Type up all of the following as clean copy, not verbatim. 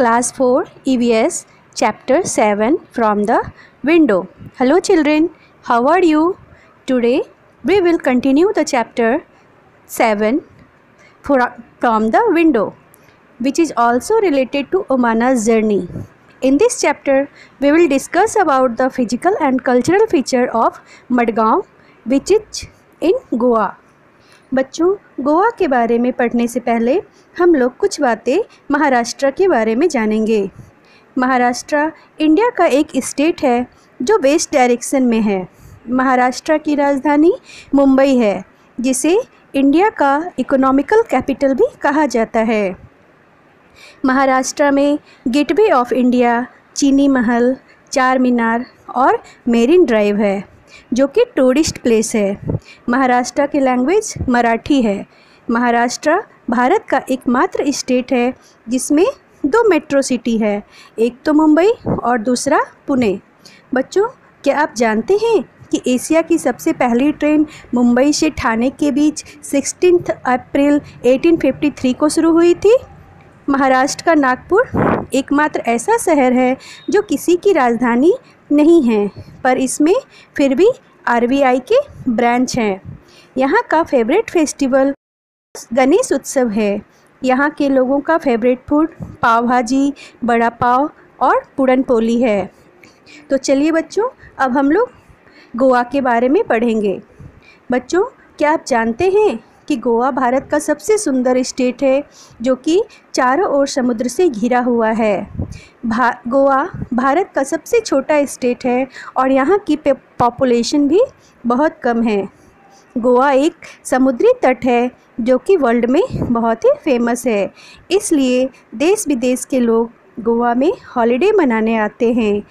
Class 4 EVS Chapter 7 From the Window. Hello children, how are you? Today we will continue the chapter 7 from the window, which is also related to Omana's journey. In this chapter we will discuss about the physical and cultural feature of Madgaon, which is in Goa. बच्चों, गोवा के बारे में पढ़ने से पहले हम लोग कुछ बातें महाराष्ट्र के बारे में जानेंगे। महाराष्ट्र इंडिया का एक स्टेट है जो वेस्ट डायरेक्शन में है। महाराष्ट्र की राजधानी मुंबई है, जिसे इंडिया का इकोनॉमिकल कैपिटल भी कहा जाता है। महाराष्ट्र में गेटवे ऑफ इंडिया, चीनी महल, चार मीनार और मेरिन ड्राइव है, जो कि टूरिस्ट प्लेस है। महाराष्ट्र की लैंग्वेज मराठी है। महाराष्ट्र भारत का एकमात्र स्टेट है जिसमें 2 मेट्रो सिटी है, एक तो मुंबई और दूसरा पुणे। बच्चों, क्या आप जानते हैं कि एशिया की सबसे पहली ट्रेन मुंबई से ठाणे के बीच 16 अप्रैल 1853 को शुरू हुई थी। महाराष्ट्र का नागपुर एकमात्र ऐसा शहर है जो किसी की राजधानी नहीं है, पर इसमें फिर भी RBI के ब्रांच हैं। यहाँ का फेवरेट फेस्टिवल गणेश उत्सव है। यहाँ के लोगों का फेवरेट फूड पाव भाजी, बड़ा पाव और पूरन पोली है। तो चलिए बच्चों, अब हम लोग गोवा के बारे में पढ़ेंगे। बच्चों, क्या आप जानते हैं कि गोवा भारत का सबसे सुंदर स्टेट है, जो कि चारों ओर समुद्र से घिरा हुआ है। गोवा भारत का सबसे छोटा स्टेट है और यहाँ की पॉपुलेशन भी बहुत कम है। गोवा एक समुद्री तट है जो कि वर्ल्ड में बहुत ही फेमस है, इसलिए देश विदेश के लोग गोवा में हॉलिडे मनाने आते हैं।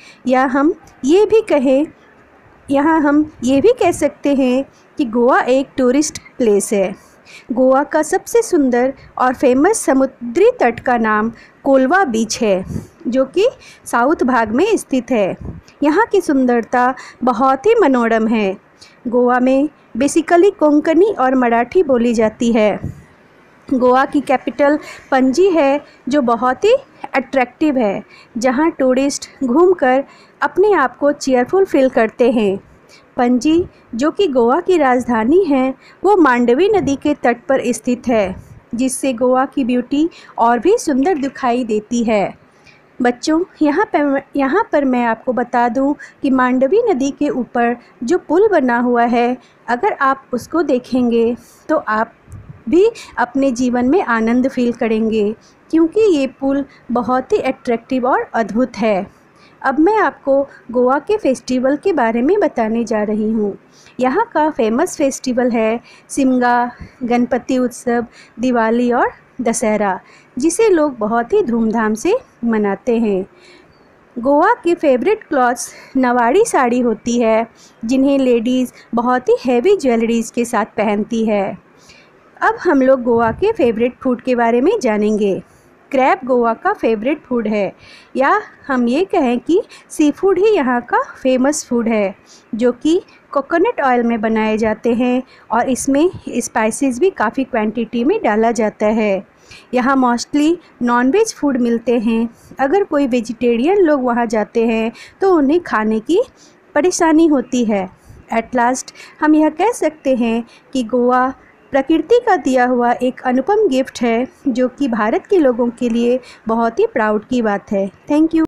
हम ये भी कह सकते हैं कि गोवा एक टूरिस्ट प्लेस है। गोवा का सबसे सुंदर और फेमस समुद्री तट का नाम कोलवा बीच है, जो कि साउथ भाग में स्थित है। यहाँ की सुंदरता बहुत ही मनोरम है। गोवा में बेसिकली कोंकणी और मराठी बोली जाती है। गोवा की कैपिटल पणजी है, जो बहुत ही अट्रैक्टिव है, जहाँ टूरिस्ट घूमकर अपने आप को चीयरफुल फील करते हैं। पणजी, जो कि गोवा की राजधानी है, वो मांडवी नदी के तट पर स्थित है, जिससे गोवा की ब्यूटी और भी सुंदर दिखाई देती है। बच्चों, यहाँ पर मैं आपको बता दूं कि मांडवी नदी के ऊपर जो पुल बना हुआ है, अगर आप उसको देखेंगे तो आप भी अपने जीवन में आनंद फील करेंगे, क्योंकि ये पुल बहुत ही अट्रैक्टिव और अद्भुत है। अब मैं आपको गोवा के फेस्टिवल के बारे में बताने जा रही हूँ। यहाँ का फेमस फेस्टिवल है शिमगा, गणपति उत्सव, दिवाली और दशहरा, जिसे लोग बहुत ही धूमधाम से मनाते हैं। गोवा के फेवरेट क्लॉथ्स नवाड़ी साड़ी होती है, जिन्हें लेडीज़ बहुत ही हैवी ज्वेलरीज के साथ पहनती है। अब हम लोग गोवा के फेवरेट फूड के बारे में जानेंगे। क्रैब गोवा का फेवरेट फूड है, या हम ये कहें कि सी फूड ही यहाँ का फेमस फूड है, जो कि कोकोनट ऑयल में बनाए जाते हैं और इसमें स्पाइसेस भी काफ़ी क्वांटिटी में डाला जाता है। यहाँ मोस्टली नॉनवेज फूड मिलते हैं। अगर कोई वेजिटेरियन लोग वहाँ जाते हैं तो उन्हें खाने की परेशानी होती है। एट लास्ट हम यह कह सकते हैं कि गोवा प्रकृति का दिया हुआ एक अनुपम गिफ्ट है, जो कि भारत के लोगों के लिए बहुत ही प्राउड की बात है। Thank you.